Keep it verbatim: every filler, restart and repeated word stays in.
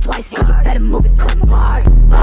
twice, and you better move it quick, hard.